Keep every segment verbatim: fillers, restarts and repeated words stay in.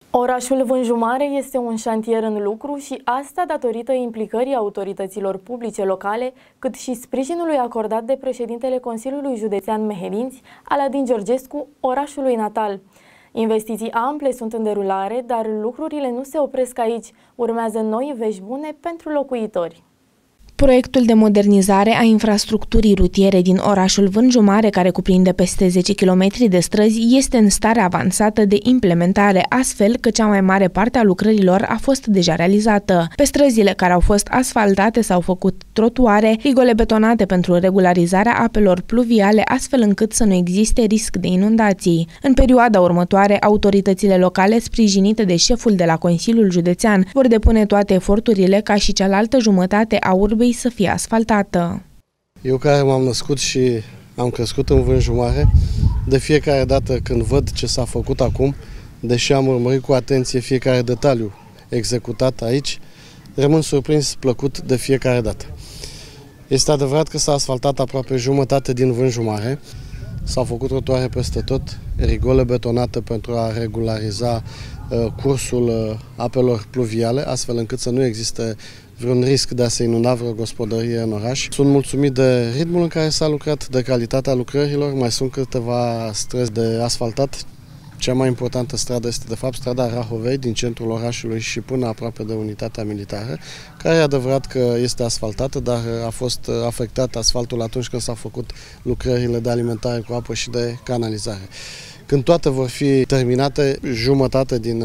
Orașul Vânju Mare este un șantier în lucru și asta datorită implicării autorităților publice locale, cât și sprijinului acordat de președintele Consiliului Județean Mehedinți, Aladin Georgescu, orașului natal. Investiții ample sunt în derulare, dar lucrurile nu se opresc aici. Urmează noi vești bune pentru locuitori. Proiectul de modernizare a infrastructurii rutiere din orașul Vânju Mare, care cuprinde peste zece kilometri de străzi, este în stare avansată de implementare, astfel că cea mai mare parte a lucrărilor a fost deja realizată. Pe străzile care au fost asfaltate s-au făcut trotuare, rigole betonate pentru regularizarea apelor pluviale, astfel încât să nu existe risc de inundații. În perioada următoare, autoritățile locale, sprijinite de șeful de la Consiliul Județean, vor depune toate eforturile ca și cealaltă jumătate a urbei să fie asfaltată. Eu care m-am născut și am crescut în Vânju Mare, de fiecare dată când văd ce s-a făcut acum, deși am urmărit cu atenție fiecare detaliu executat aici, rămân surprins, plăcut de fiecare dată. Este adevărat că s-a asfaltat aproape jumătate din Vânju Mare, s-au făcut trotuare peste tot, rigole betonate pentru a regulariza uh, cursul uh, apelor pluviale, astfel încât să nu existe vreun risc de a se inunda vreo gospodărie în oraș. Sunt mulțumit de ritmul în care s-a lucrat, de calitatea lucrărilor, mai sunt câteva străzi de asfaltat. Cea mai importantă stradă este de fapt strada Rahovei din centrul orașului și până aproape de unitatea militară, care e adevărat că este asfaltată, dar a fost afectat asfaltul atunci când s-au făcut lucrările de alimentare cu apă și de canalizare. Când toate vor fi terminate, jumătate din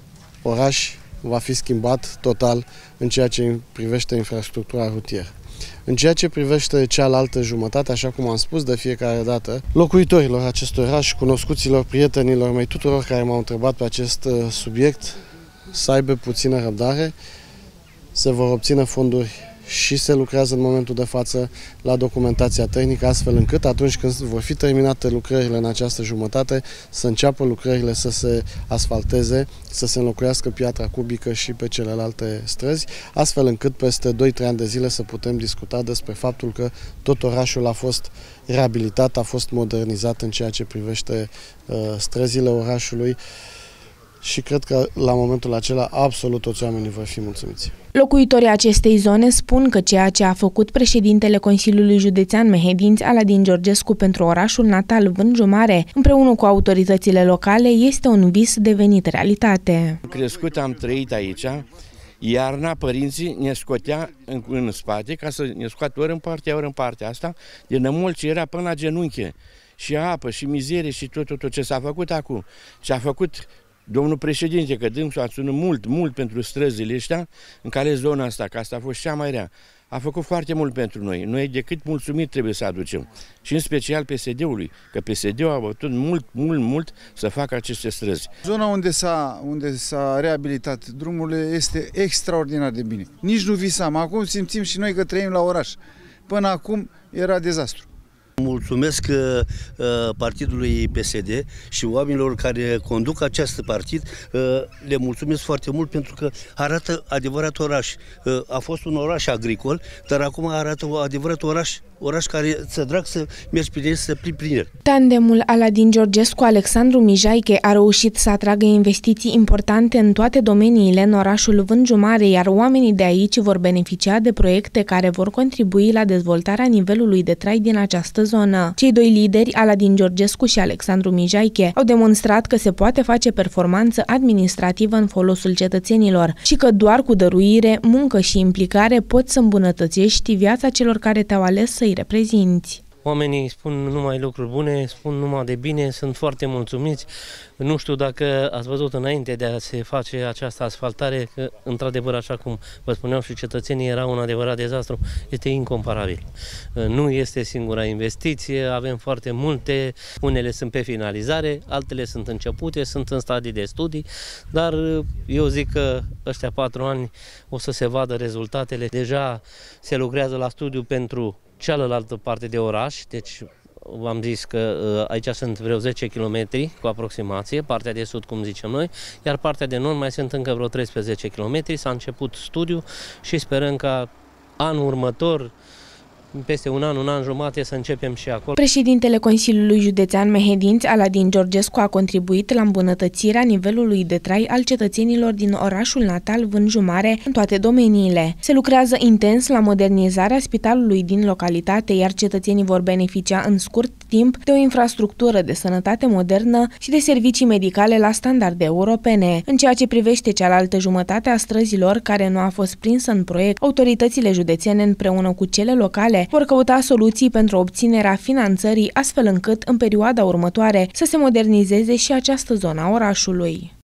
oraș va fi schimbat total în ceea ce privește infrastructura rutieră. În ceea ce privește cealaltă jumătate, așa cum am spus de fiecare dată, locuitorilor acestui oraș, cunoscuților, prietenilor mei, tuturor care m-au întrebat pe acest subiect, să aibă puțină răbdare, se vor obține fonduri și se lucrează în momentul de față la documentația tehnică, astfel încât atunci când vor fi terminate lucrările în această jumătate, să înceapă lucrările să se asfalteze, să se înlocuiască piatra cubică și pe celelalte străzi, astfel încât peste doi trei ani de zile să putem discuta despre faptul că tot orașul a fost reabilitat, a fost modernizat în ceea ce privește uh, străzile orașului. Și cred că la momentul acela absolut toți oamenii vor fi mulțumiți. Locuitorii acestei zone spun că ceea ce a făcut președintele Consiliului Județean Mehedinți, Aladin Georgescu, pentru orașul natal Vânju Mare, împreună cu autoritățile locale, este un vis devenit realitate. Am crescut, am trăit aici. Iarna, părinții ne scotea în, în spate ca să ne scoată ori în partea, ori în partea asta, de nămol ce era până la genunchi. Și apă, și mizerie, și tot, tot, tot ce s-a făcut acum. Ce a făcut domnul președinte, că dânsul a ținut mult, mult pentru străzile ăștia, în care zona asta, că asta a fost cea mai rea, a făcut foarte mult pentru noi. Noi decât mulțumit trebuie să aducem. Și în special P S D-ului, că P S D-ul a bătut mult, mult, mult să facă aceste străzi. Zona unde s-a unde s-a reabilitat drumurile este extraordinar de bine. Nici nu visam. Acum simțim și noi că trăim la oraș. Până acum era dezastru. Mulțumesc uh, partidului P S D și oamenilor care conduc acest partid, uh, le mulțumesc foarte mult pentru că arată adevărat oraș. Uh, a fost un oraș agricol, dar acum arată un adevărat oraș, oraș care ți-e drag să mergi prin el, să plimbi prin el. Tandemul Aladin Georgescu-Alexandru Mijaiche a reușit să atragă investiții importante în toate domeniile în orașul Vânju Mare, iar oamenii de aici vor beneficia de proiecte care vor contribui la dezvoltarea nivelului de trai din această zonă. Cei doi lideri, Aladin Georgescu și Alexandru Mijaiche, au demonstrat că se poate face performanță administrativă în folosul cetățenilor și că doar cu dăruire, muncă și implicare poți să îmbunătățești viața celor care te-au ales să-i reprezinți. Oamenii spun numai lucruri bune, spun numai de bine, sunt foarte mulțumiți. Nu știu dacă ați văzut înainte de a se face această asfaltare, că într-adevăr, așa cum vă spuneau și cetățenii, era un adevărat dezastru, este incomparabil. Nu este singura investiție, avem foarte multe, unele sunt pe finalizare, altele sunt începute, sunt în stadii de studii, dar eu zic că ăștia patru ani o să se vadă rezultatele. Deja se lucrează la studiu pentru cealaltă parte de oraș, deci v-am zis că uh, aici sunt vreo zece kilometri cu aproximație, partea de sud, cum zicem noi, iar partea de nord mai sunt încă vreo treisprezece kilometri. S-a început studiul și sperăm ca anul următor peste un an, un an jumate să începem și acolo. Președintele Consiliului Județean Mehedinți, Aladin Georgescu, a contribuit la îmbunătățirea nivelului de trai al cetățenilor din orașul natal Vânju Mare în toate domeniile. Se lucrează intens la modernizarea spitalului din localitate, iar cetățenii vor beneficia în scurt timp de o infrastructură de sănătate modernă și de servicii medicale la standarde europene. În ceea ce privește cealaltă jumătate a străzilor care nu a fost prinsă în proiect, autoritățile județene împreună cu cele locale vor căuta soluții pentru obținerea finanțării, astfel încât în perioada următoare să se modernizeze și această zonă a orașului.